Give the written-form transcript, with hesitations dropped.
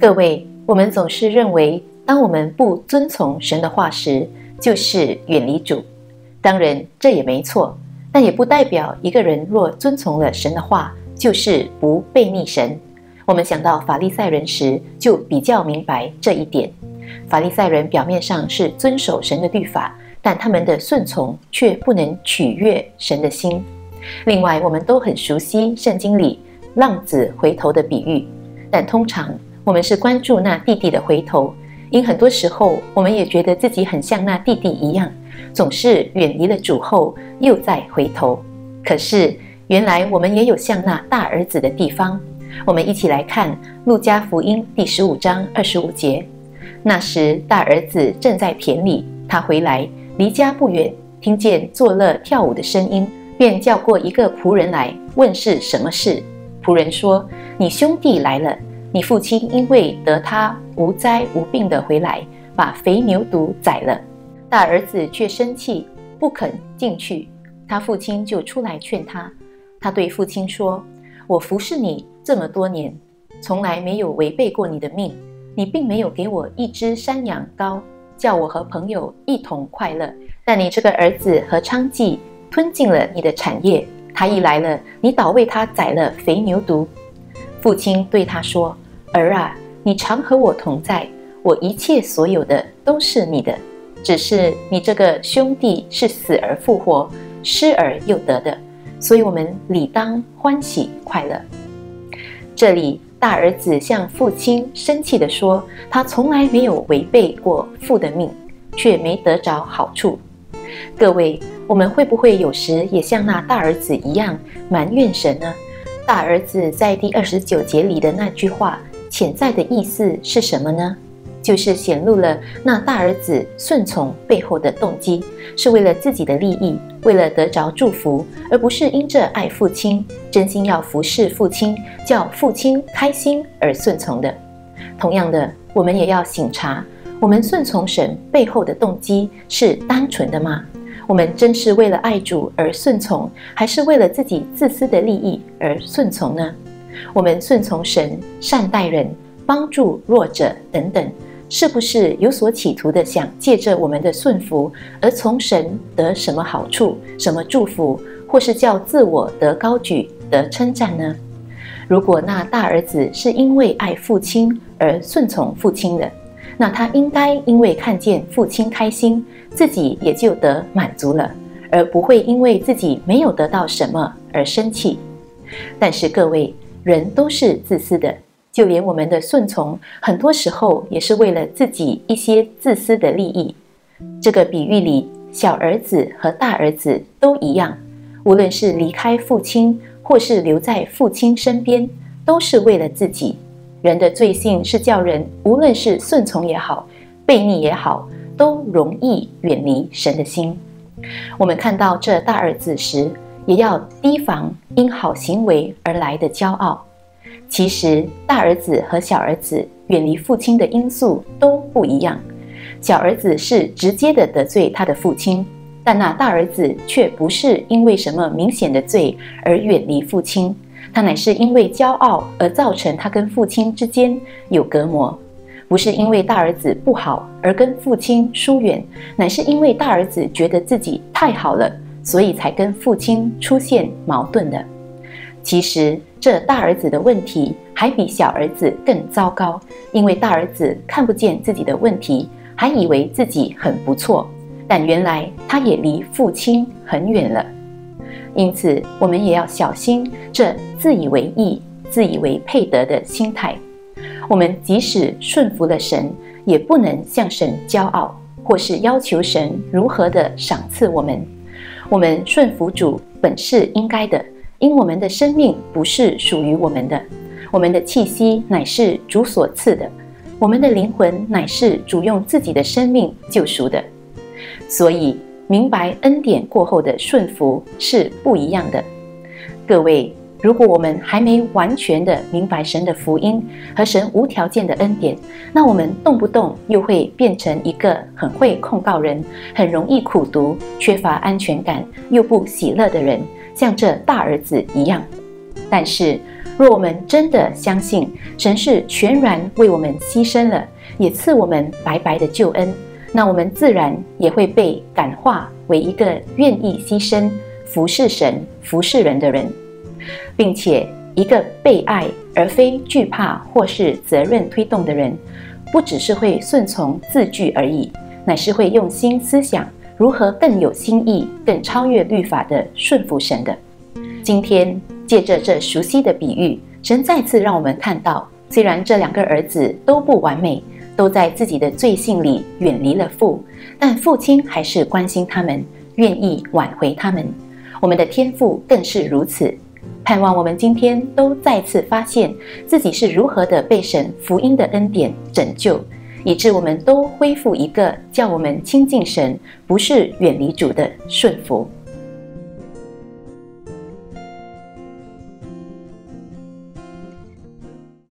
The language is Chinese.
各位，我们总是认为，当我们不遵从神的话时，就是远离主。当然，这也没错，但也不代表一个人若遵从了神的话，就是不悖逆神。我们想到法利赛人时，就比较明白这一点。法利赛人表面上是遵守神的律法，但他们的顺从却不能取悦神的心。另外，我们都很熟悉圣经里浪子回头的比喻，但通常我们是关注那弟弟的回头，因很多时候我们也觉得自己很像那弟弟一样，总是远离了主后又再回头。可是原来我们也有像那大儿子的地方。我们一起来看路加福音第15章25节。那时大儿子正在田里，他回来，离家不远，听见作乐跳舞的声音，便叫过一个仆人来，问是什么事。仆人说：你兄弟来了，你父亲因为得他无灾无病的回来，把肥牛犊宰了。大儿子却生气，不肯进去。他父亲就出来劝他。他对父亲说：我服侍你这么多年，从来没有违背过你的命，你并没有给我一只山羊羔，叫我和朋友一同快乐。但你这个儿子和娼妓吞尽了你的产业，他一来了，你倒为他宰了肥牛犊。父亲对他说：儿啊，你常和我同在，我一切所有的都是你的，只是你这个兄弟是死而复活，失而又得的，所以我们理当欢喜快乐。这里大儿子向父亲生气地说，他从来没有违背过父的命，却没得着好处。各位，我们会不会有时也像那大儿子一样埋怨神呢？大儿子在第29节里的那句话，潜在的意思是什么呢？就是显露了那大儿子顺从背后的动机，是为了自己的利益，为了得着祝福，而不是因着爱父亲，真心要服侍父亲，叫父亲开心而顺从的。同样的，我们也要省察，我们顺从神背后的动机是单纯的吗？我们真是为了爱主而顺从，还是为了自己自私的利益而顺从呢？我们顺从神，善待人，帮助弱者等等，是不是有所企图的想借着我们的顺服而从神得什么好处、什么祝福，或是叫自我得高举、得称赞呢？如果那大儿子是因为爱父亲而顺从父亲的，那他应该因为看见父亲开心，自己也就得满足了，而不会因为自己没有得到什么而生气。但是各位，人都是自私的，就连我们的顺从，很多时候也是为了自己一些自私的利益。这个比喻里，小儿子和大儿子都一样，无论是离开父亲，或是留在父亲身边，都是为了自己。人的罪性是叫人无论是顺从也好，悖逆也好，都容易远离神的心。我们看到这大儿子时，也要提防因好行为而来的骄傲。其实大儿子和小儿子远离父亲的因素都不一样。小儿子是直接的得罪他的父亲，但那大儿子却不是因为什么明显的罪而远离父亲，他乃是因为骄傲而造成他跟父亲之间有隔膜。不是因为大儿子不好而跟父亲疏远，乃是因为大儿子觉得自己太好了，所以才跟父亲出现矛盾的。其实这大儿子的问题还比小儿子更糟糕，因为大儿子看不见自己的问题，还以为自己很不错，但原来他也离父亲很远了。因此我们也要小心这自以为义、自以为配得的心态。我们即使顺服了神，也不能向神骄傲，或是要求神如何的赏赐我们。我们顺服主本是应该的，因我们的生命不是属于我们的，我们的气息乃是主所赐的，我们的灵魂乃是主用自己的生命救赎的。所以明白恩典过后的顺服是不一样的。各位，如果我们还没完全的明白神的福音和神无条件的恩典，那我们动不动又会变成一个很会控告人、很容易苦毒、缺乏安全感又不喜乐的人，像这大儿子一样。但是若我们真的相信神是全然为我们牺牲了，也赐我们白白的救恩，那我们自然也会被感化为一个愿意牺牲、服侍神、服侍人的人，并且一个被爱而非惧怕或是责任推动的人，不只是会顺从字句而已，乃是会用心思想如何更有新意、更超越律法的顺服神的。今天借着这熟悉的比喻，神再次让我们看到，虽然这2个儿子都不完美，都在自己的罪性里远离了父，但父亲还是关心他们，愿意挽回他们。我们的天父更是如此，盼望我们今天都再次发现自己是如何的被神福音的恩典拯救，以致我们都恢复一个叫我们亲近神，不是远离主的顺服。